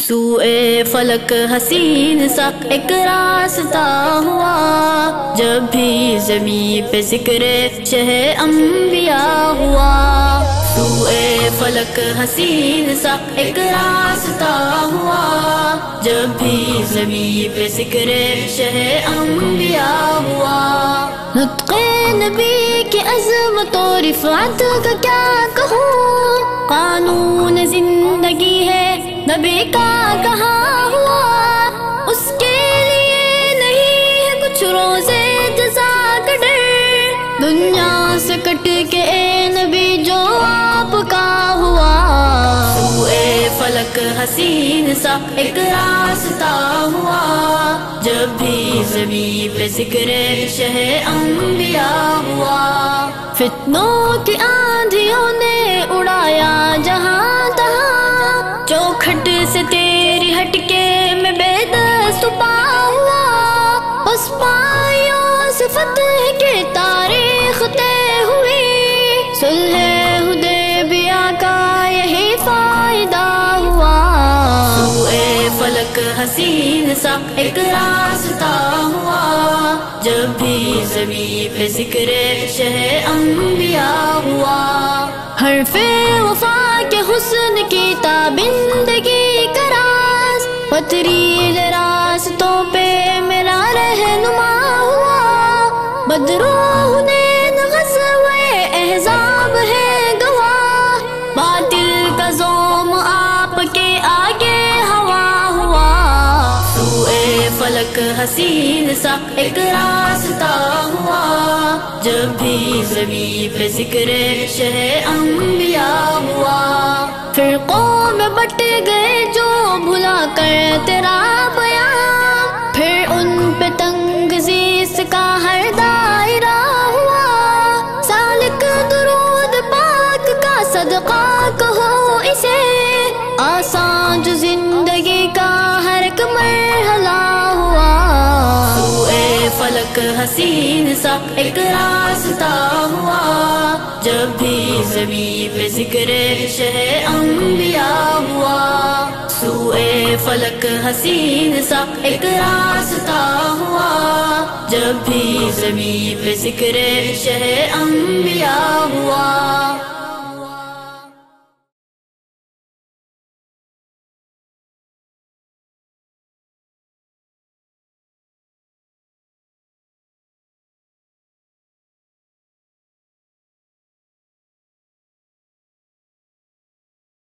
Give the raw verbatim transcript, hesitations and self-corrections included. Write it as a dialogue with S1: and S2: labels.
S1: سوئے فلک حسین سا ایک راستہ ہوا، جب بھی زمین پہ ذکر شہ انبیاء ہوا۔ سوئے فلک حسین سا ایک راستہ ہوا، جب بھی زمین پہ ذکر شہ انبیاء ہوا۔ نطق نبی کی عظمت و رفعت کا کیا کہوں، قانون زندگی ہے نبی کا کہاں ہوا، اس کے لیے نہیں ہے کچھ روزے جزا کا ڈر، دنیا سے کٹ کے اے نبی جو آپ کا ہوا۔ سوئے فلک حسین سا ایک راستہ ہوا، جب بھی زمین پہ ذکر شہ انبیاء ہوا۔ فتنوں کی آندھیوں نے اڑایا جہاں تہاں، چوکھٹ سے تیری ہٹ کے میں بے دست پا ہوا، بس پائیوں سے فتح کے تاریخ طے ہوئی، صلح حدیبیہ کا یہی فائدہ ہوا۔ سوئے فلک حسین سا ایک راستہ ہوا، جب بھی زمین پہ ذکر شہ انبیاء ہوا۔ حرف وفا کے حسن کی تابندگی کا راز، پتریل راستوں پہ میرا رہنما ہوا، بدر و حنین غزوہ احزاب ہے گواہ، باطل کا زوم آپ کے آگے ہوا ہوا۔ سوئے فلک حسین سا ایک راستہ ہوا، جب بھی زمین پہ ذکر شہ انبیاء ہوا۔ فرقوں میں بٹ گئے جو بھلا کر تیرا بیان، پھر ان پہ تنگزیس کا ہر دائرہ ہوا، سالک درود پاک کا صدقہ کہو اسے، آسان جو زندگی کا ہر ایک مرحلہ ہوا۔ سوئے فلک حسین سا ایک راستہ ہوا، جب بھی زمین پہ ذکر شہ انبیاء ہوا۔ سوئے فلک حسین سا ایک راستہ ہوا، جب بھی زمین پہ ذکر شہ انبیاء ہوا۔